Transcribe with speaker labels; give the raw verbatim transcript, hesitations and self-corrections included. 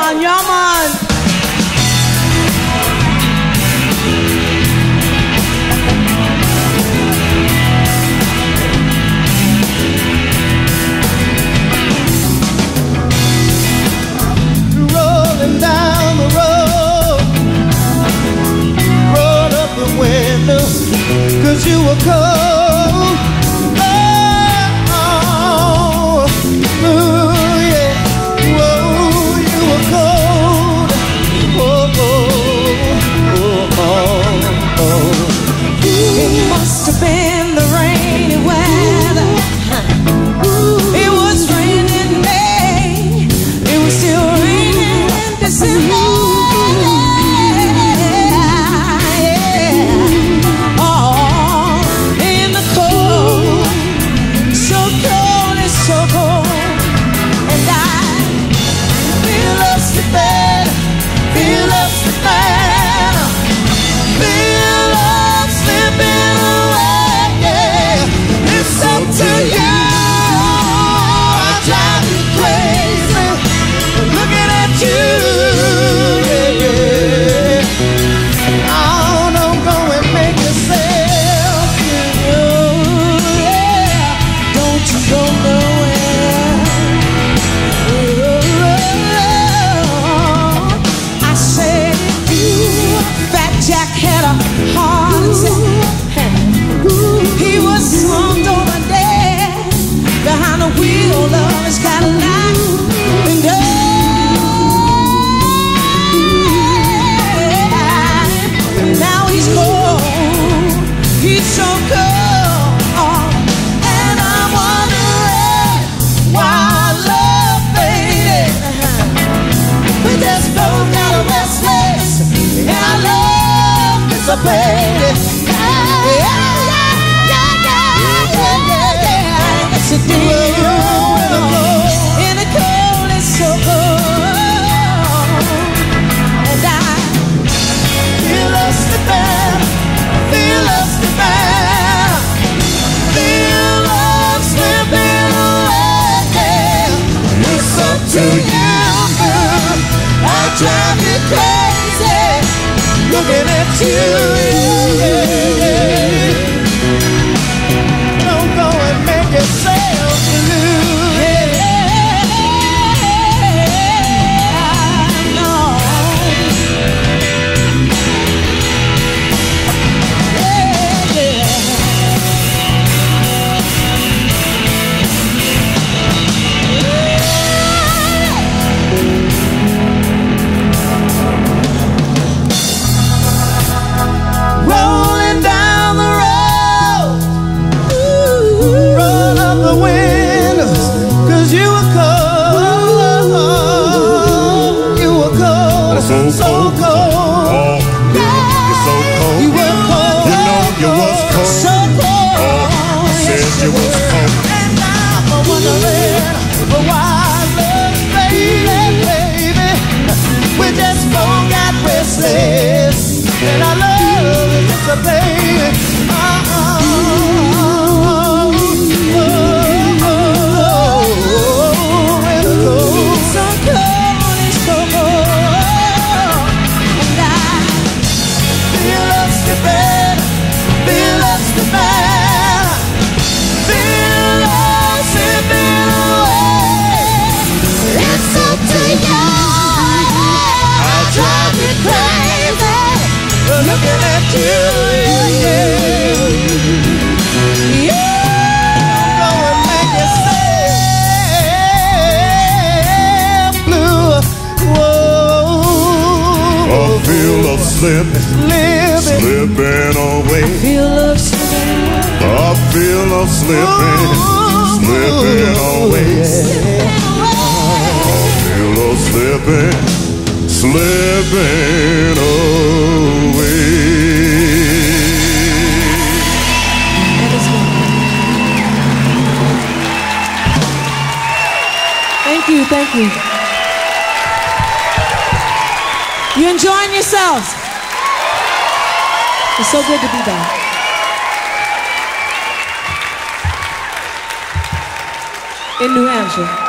Speaker 1: man, yeah, man.
Speaker 2: Rolling down the road, roll up the window, 'cause you were cold. Oh, ooh, yeah. Whoa, you were cold. Oh, oh, oh, oh, oh.
Speaker 1: It must have been the rainy weather. It was raining May. It was still raining in December. Yeah. Oh, in the cold, so cold, it's so cold. And I feel us to bed, feel us to bed, feel us slipping away. Yeah, it's up to you. I drive you crazy looking at you.
Speaker 2: Yeah, yeah. Oh, don't go and make yourself
Speaker 1: Oh, yeah. Don't you go nowhere. Oh, I said you, Fat Jack had a heart attack. He was slumped over dead behind the wheel of his Cadillac. And oh, now he's cold. He's so cold. And I'm wondering why our love faded. We just both got restless, and our love dissipated. Yeah, yeah, yeah, yeah, yeah, yeah, yeah. Yes, it did. In the cold, it's so cold. And I feel us slipping, feel us slipping, feel us slipping away. Yeah. It's up to you, girl. I drive you crazy looking at you. Yeah, yeah, yeah.
Speaker 2: Don't go and make yourself blue.
Speaker 1: Yeah, no. Yeah, yeah.
Speaker 2: Rolling down the road, roll up the windows, 'cause you were cold. You were cold,
Speaker 3: So
Speaker 2: so
Speaker 3: cold.
Speaker 2: cold.
Speaker 3: Oh, you're so cold.
Speaker 2: You were cold.
Speaker 3: You know you was cold.
Speaker 2: So cold.
Speaker 3: Oh, you said you was cold.
Speaker 2: And I'm wondering why love faded, baby. We just both got restless, and our love is dissipated. Uh-uh. Oh, oh, oh, and the cold.
Speaker 1: So cold, it's so cold. And I
Speaker 2: Feel us to bed, feel us to bed, feel us slipping away. It's up to you. I drive you crazy looking at you. Yeah, yeah.
Speaker 1: yeah.
Speaker 2: Go and make yourself blue. Whoa.
Speaker 3: Oh, feel of slipping,
Speaker 2: Living.
Speaker 3: slipping away.
Speaker 1: Feel love slipping.
Speaker 3: Oh, feel of slipping, slipping away. Oh, feel of slipping, slipping away.
Speaker 1: That is good. Thank you, thank you. You enjoying yourselves? It's so good to be back. In New Hampshire.